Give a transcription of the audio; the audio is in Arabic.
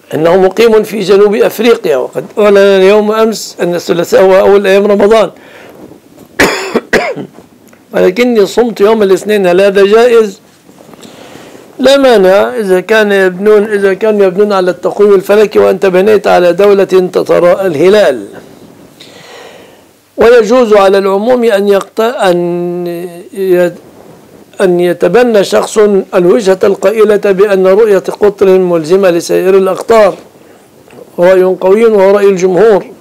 أنه مقيم في جنوب أفريقيا، وقد أعلن اليوم أمس أن الثلاثاء هو أول أيام رمضان. ولكني صمت يوم الاثنين، هل هذا جائز؟ لا مانع إذا كانوا يبنون على التقويم الفلكي وأنت بنيت على دولة تتراءى الهلال. ويجوز على العموم أن يتبنى شخص الوجهة القائلة بأن رؤية قطر ملزمة لسائر الأقطار، رأي قوي وهو رأي الجمهور.